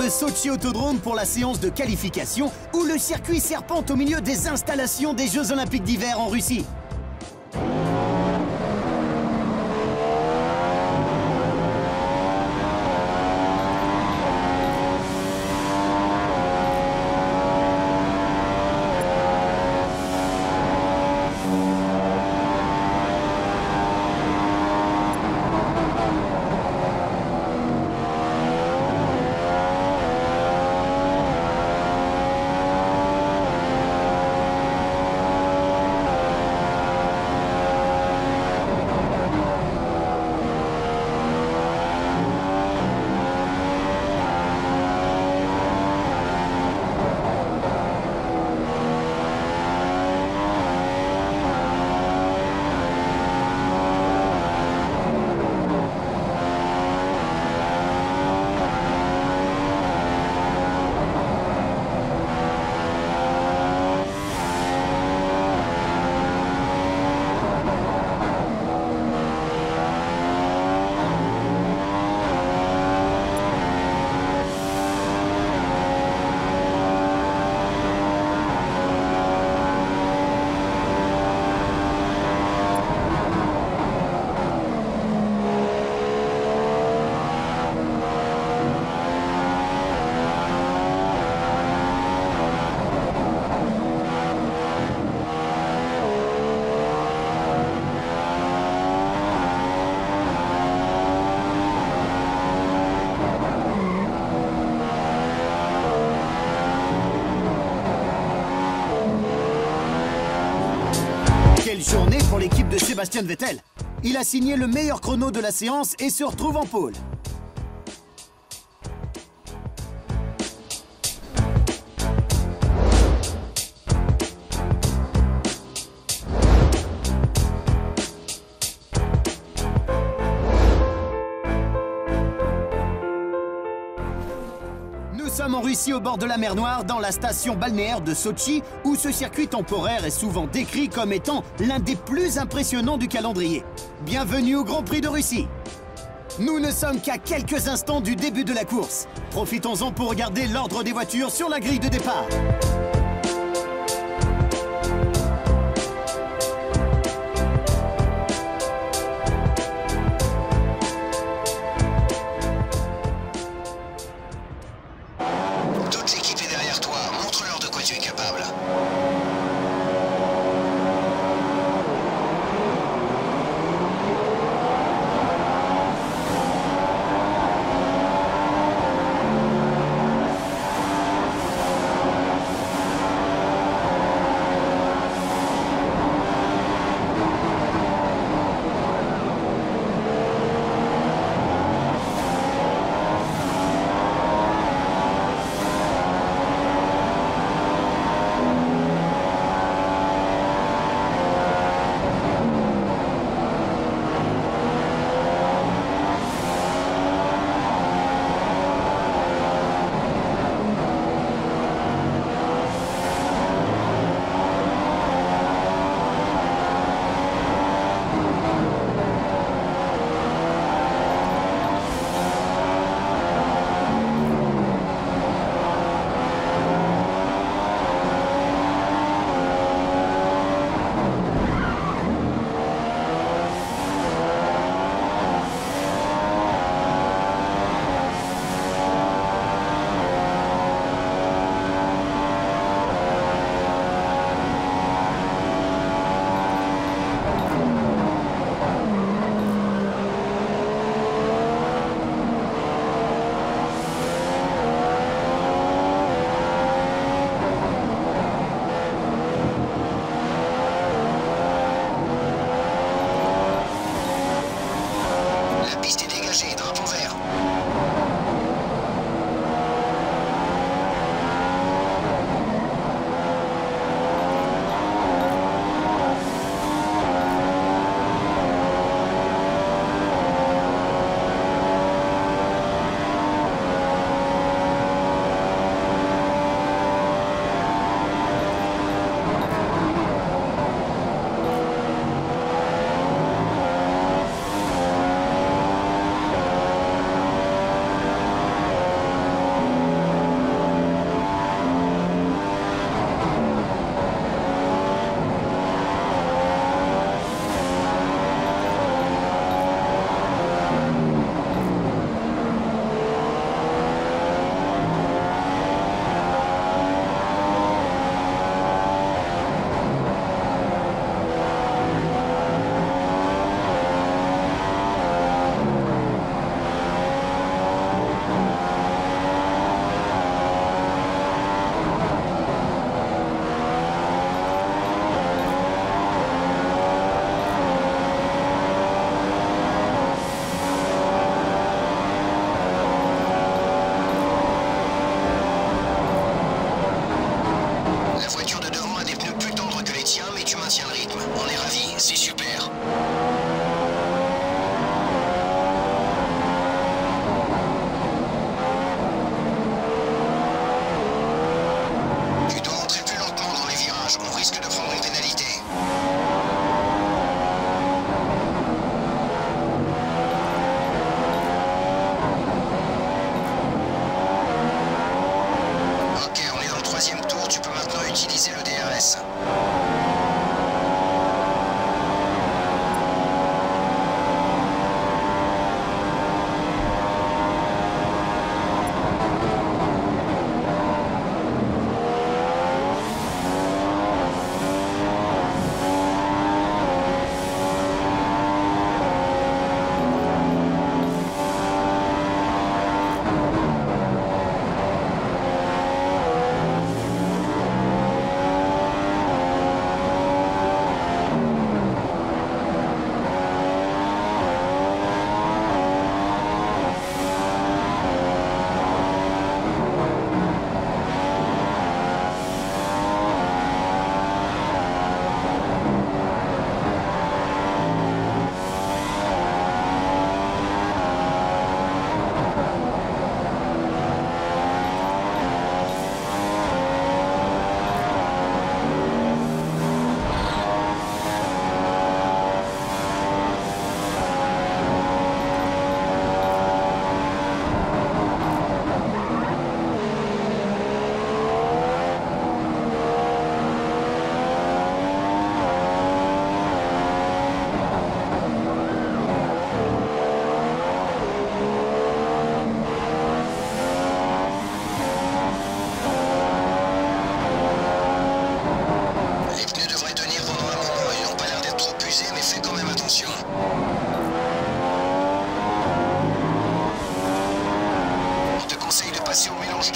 de Sochi Autodrome pour la séance de qualification où le circuit serpente au milieu des installations des Jeux Olympiques d'hiver en Russie. Quelle journée pour l'équipe de Sebastian Vettel. Il a signé le meilleur chrono de la séance et se retrouve en pôle. Nous sommes en Russie au bord de la mer Noire, dans la station balnéaire de Sochi, où ce circuit temporaire est souvent décrit comme étant l'un des plus impressionnants du calendrier. Bienvenue au Grand Prix de Russie. Nous ne sommes qu'à quelques instants du début de la course. Profitons-en pour regarder l'ordre des voitures sur la grille de départ.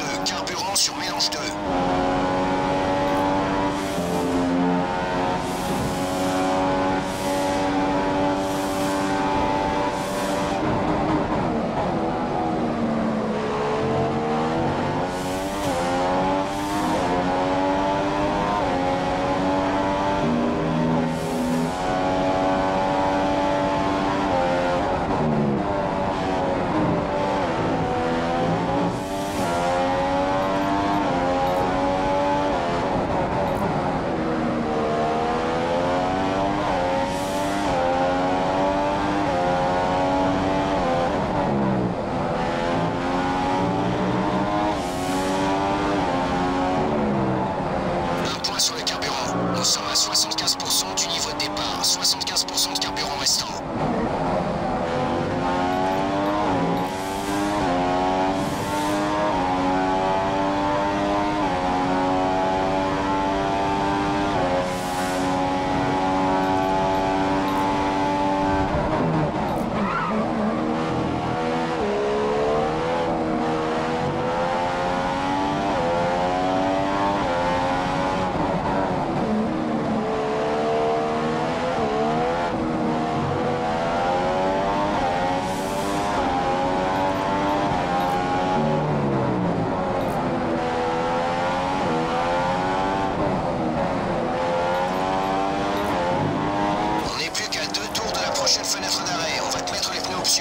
carburant sur mélange 2. Sur le carburant, nous sommes à 75% du niveau de départ, 75% de carburant restant. Prochaine fenêtre d'arrêt, on va te mettre les pneus option.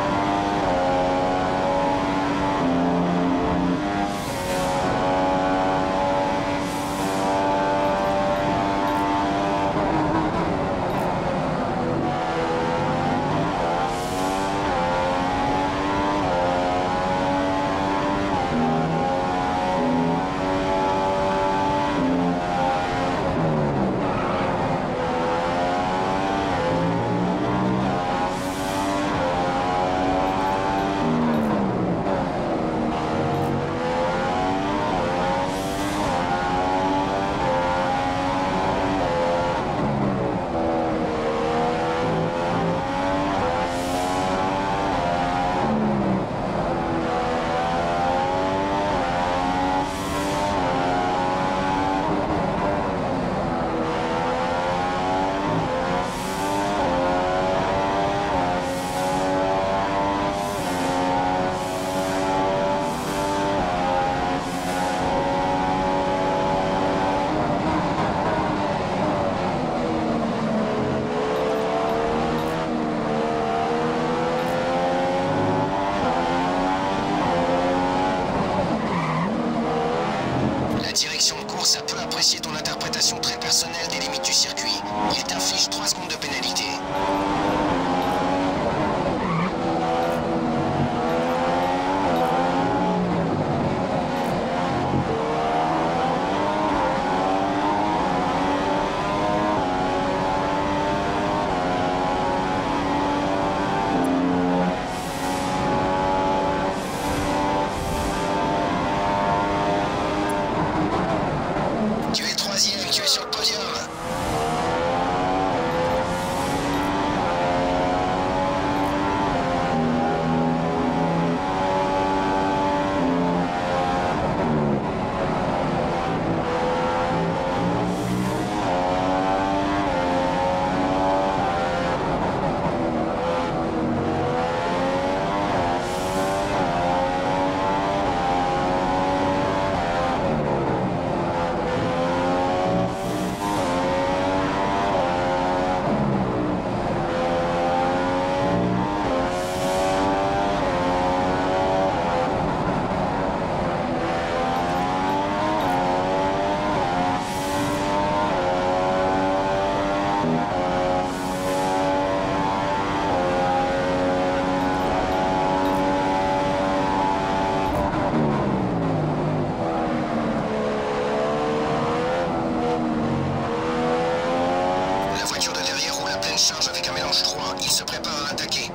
Direction de course, ça peut apprécier ton interprétation très personnelle des limites du circuit. Il t'inflige 3 secondes de pénalité. Tu es troisième, tu es sur le podium. Charge avec un mélange 3, il se prépare à attaquer.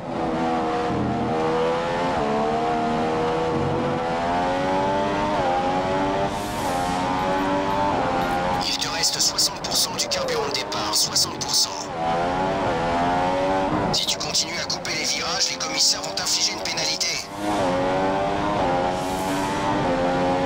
Il te reste 60% du carburant de départ, 60%. Si tu continues à couper les virages, les commissaires vont t'infliger une pénalité.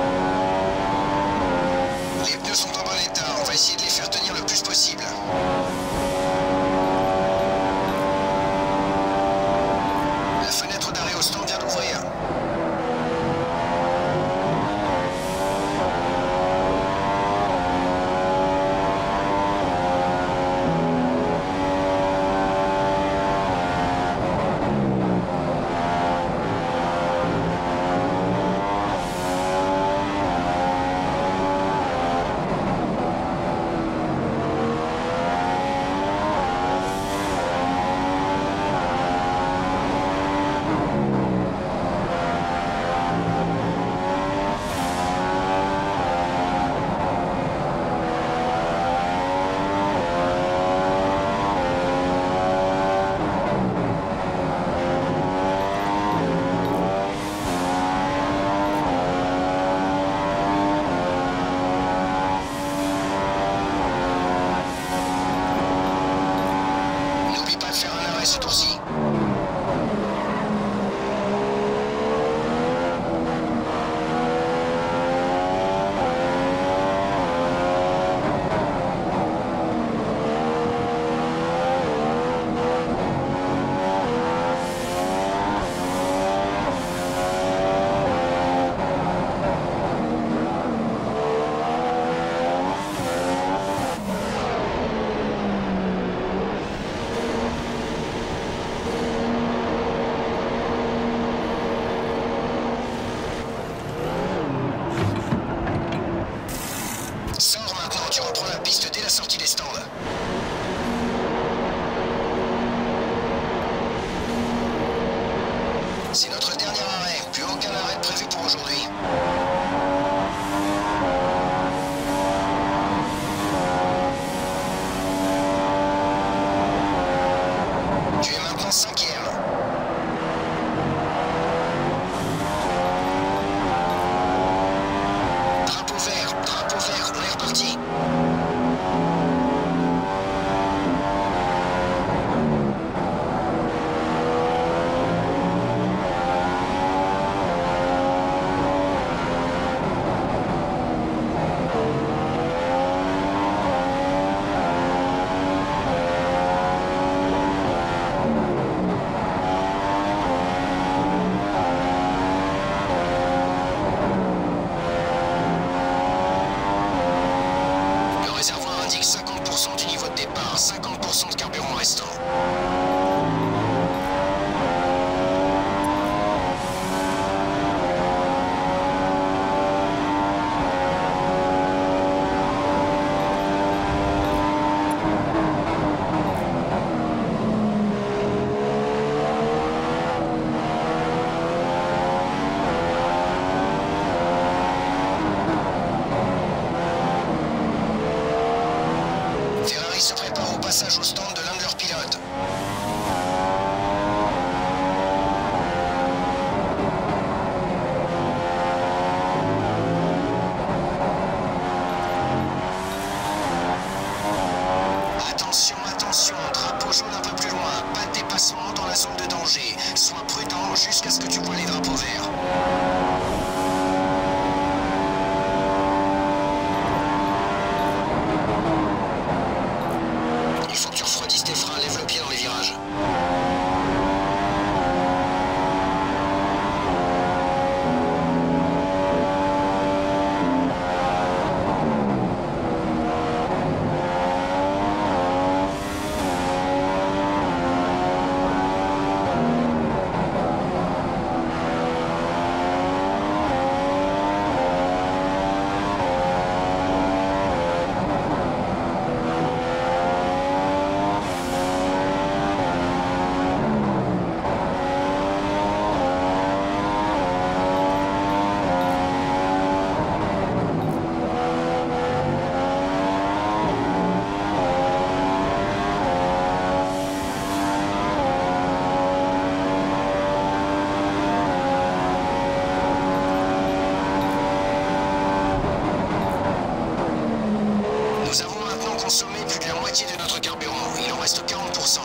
indique 50% du niveau de départ, 50% de carburant restant. Ferrari se prépare au passage au stand de l'un de leurs pilotes. Attention, attention, drapeau jaune un peu plus loin, pas de dépassement dans la zone de danger. Sois prudent jusqu'à ce que tu vois les drapeaux verts. Il faut que tu refroidisses tes freins, lève le pied dans les virages. Nous avons maintenant consommé plus de la moitié de notre carburant. Il en reste 40%.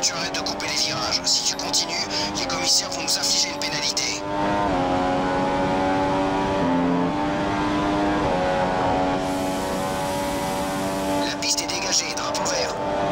tu arrêtes de couper les virages. Si tu continues, les commissaires vont nous infliger une pénalité. La piste est dégagée, drapeau vert.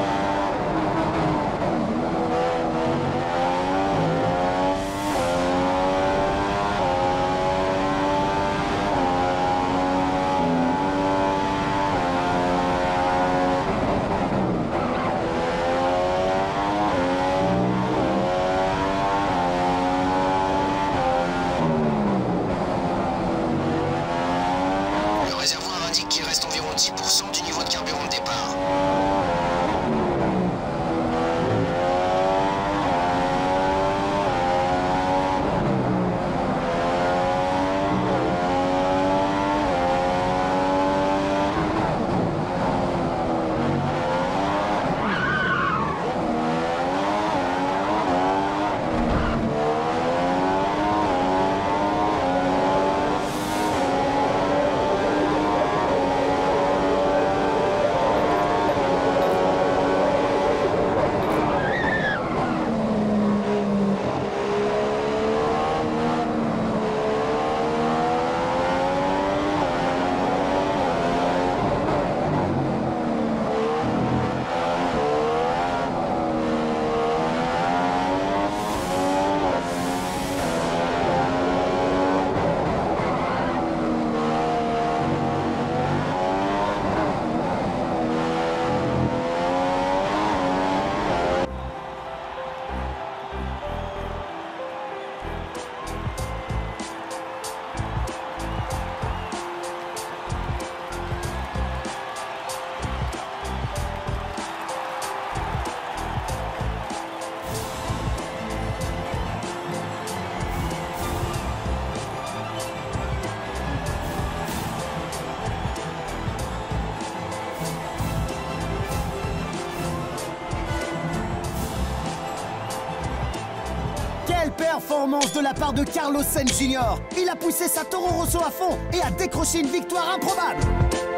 Le réservoir indique qu'il reste environ 10% du niveau de carburant de départ. Quelle performance de la part de Carlos Sainz Jr. Il a poussé sa Toro Rosso à fond et a décroché une victoire improbable.